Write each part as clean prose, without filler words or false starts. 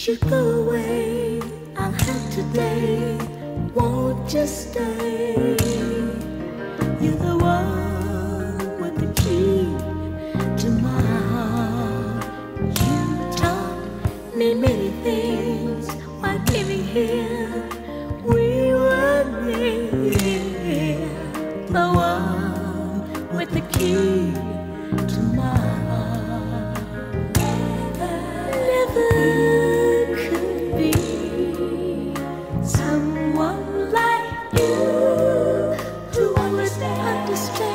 you go away, I'll have today. Won't you stay? You're the one with the key to my heart. You taught me many things while living here. We were near. The one with the key to my heart. Never could be someone like you to understand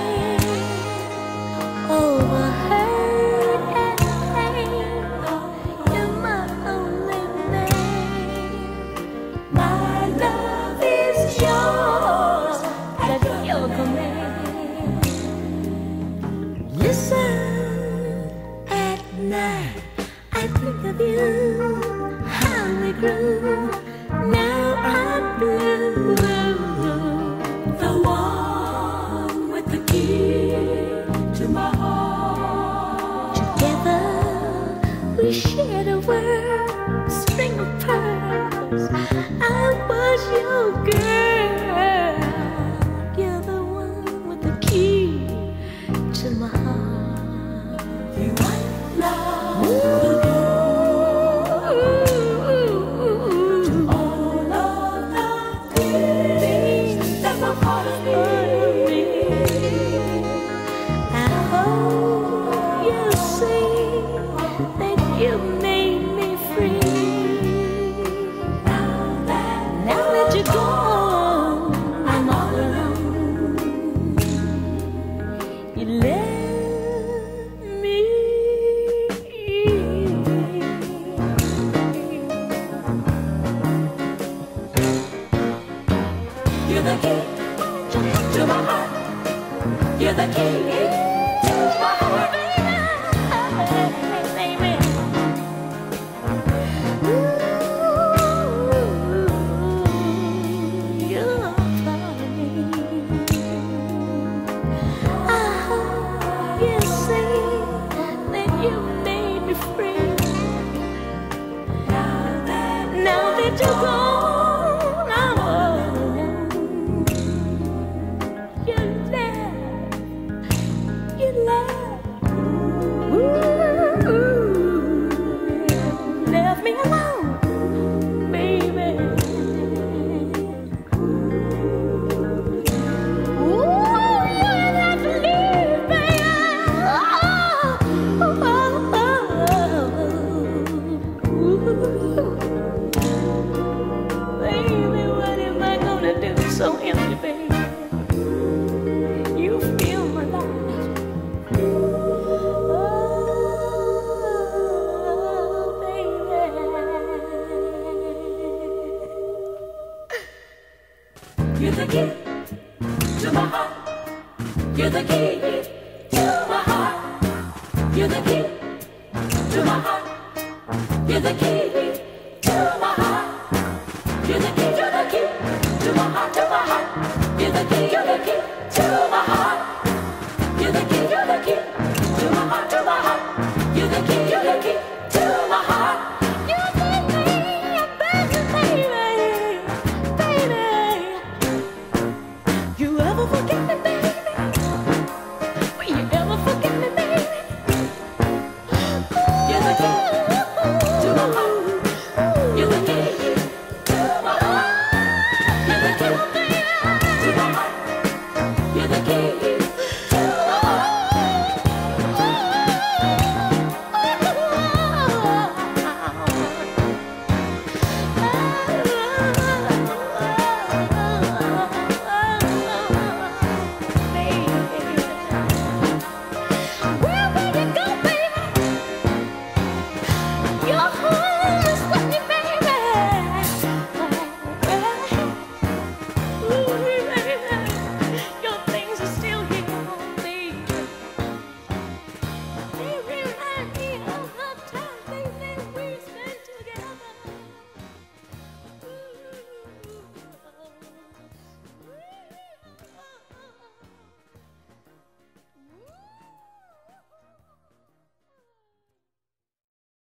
all the hurt and pain. You're my only name. My love is yours at your command. Listen at night, I think of you, how we grew. Now I'm blue. The one with the key to my heart. Together we shared a world, a string of pearls. I was your girl. You're the one with the key to my heart. You want love. You made me free. Now that you're gone, I'm all alone. You left me. You're the key to my heart. You're the key to my heart. Now that you're gone, I'm all alone. You left me alone, baby. Ooh, you had to leave, baby. Baby, what am I gonna do? So empty, baby. You feel my life. Oh, baby. You're the key to my heart. You're the key to my heart. You're the key to my heart. You're the key to my heart. You're the key, you're the key to my heart, to my heart. You're the key to my heart. You're the key to my heart, to my heart. You're the key to my heart. You're the key, baby, baby. You ever forget me, baby? Will you ever forget me, baby? You're the key to my heart. You're the key. You're the key.